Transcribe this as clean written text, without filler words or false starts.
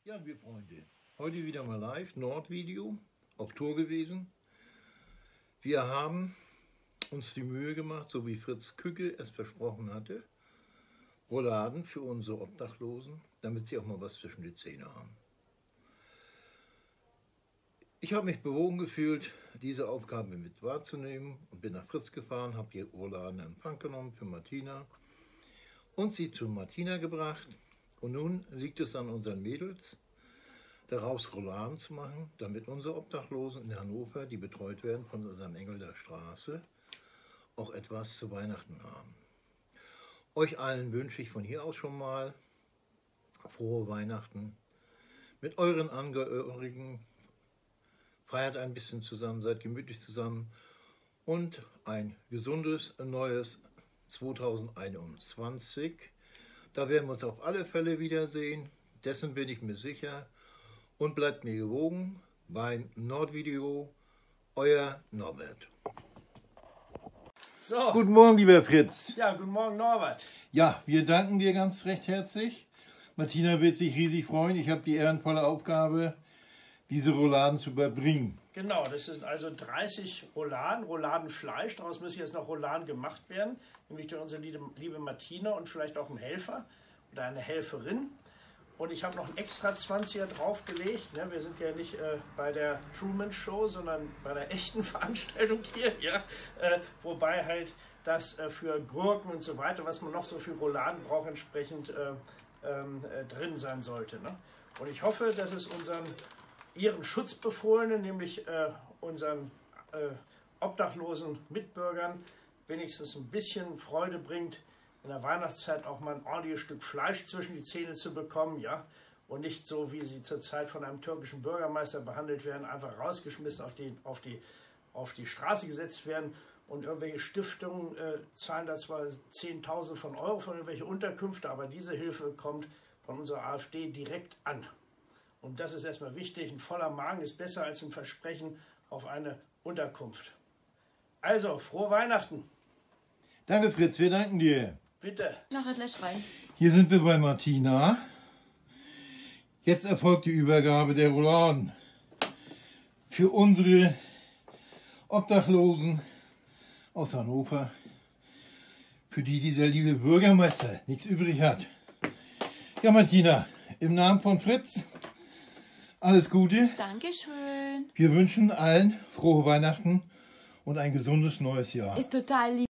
Ja, liebe Freunde, heute wieder mal live, Nordvideo, auf Tour gewesen. Wir haben uns die Mühe gemacht, so wie Fritz Kücke es versprochen hatte, Rouladen für unsere Obdachlosen, damit sie auch mal was zwischen die Zähne haben. Ich habe mich bewogen gefühlt, diese Aufgabe mit wahrzunehmen und bin nach Fritz gefahren, habe die Rouladen in Empfang genommen für Martina und sie zu Martina gebracht. Und nun liegt es an unseren Mädels, daraus Rouladen zu machen, damit unsere Obdachlosen in Hannover, die betreut werden von unserem Engel der Straße, auch etwas zu Weihnachten haben. Euch allen wünsche ich von hier aus schon mal frohe Weihnachten mit euren Angehörigen. Feiert ein bisschen zusammen, seid gemütlich zusammen und ein gesundes, neues 2021. Da werden wir uns auf alle Fälle wiedersehen, dessen bin ich mir sicher. Und bleibt mir gewogen beim Nordvideo, euer Norbert. So. Guten Morgen, lieber Fritz. Ja, guten Morgen, Norbert. Ja, wir danken dir ganz recht herzlich. Martina wird sich riesig freuen. Ich habe die ehrenvolle Aufgabe, diese Rouladen zu überbringen. Genau, das sind also 30 Rouladen, Rouladenfleisch. Daraus müssen jetzt noch Rouladen gemacht werden, nämlich durch unsere liebe Martina und vielleicht auch ein Helfer oder eine Helferin. Und ich habe noch ein extra 20er draufgelegt. Ne? Wir sind ja nicht bei der Truman Show, sondern bei der echten Veranstaltung hier. Ja? Wobei halt das für Gurken und so weiter, was man noch so für Rouladen braucht, entsprechend drin sein sollte. Ne? Und ich hoffe, dass es ihren Schutzbefohlenen, nämlich unseren obdachlosen Mitbürgern, wenigstens ein bisschen Freude bringt, in der Weihnachtszeit auch mal ein ordentliches Stück Fleisch zwischen die Zähne zu bekommen, ja, und nicht so, wie sie zurzeit von einem türkischen Bürgermeister behandelt werden, einfach rausgeschmissen auf die Straße gesetzt werden und irgendwelche Stiftungen zahlen da zwar Zehntausende von Euro von irgendwelche Unterkünfte, aber diese Hilfe kommt von unserer AfD direkt an. Und das ist erstmal wichtig, ein voller Magen ist besser als ein Versprechen auf eine Unterkunft. Also, frohe Weihnachten! Danke Fritz, wir danken dir. Bitte. Nachher gleich rein. Hier sind wir bei Martina. Jetzt erfolgt die Übergabe der Rouladen für unsere Obdachlosen aus Hannover, für die der liebe Bürgermeister nichts übrig hat. Ja, Martina, im Namen von Fritz, alles Gute. Dankeschön. Wir wünschen allen frohe Weihnachten und ein gesundes neues Jahr. Ist total lieb.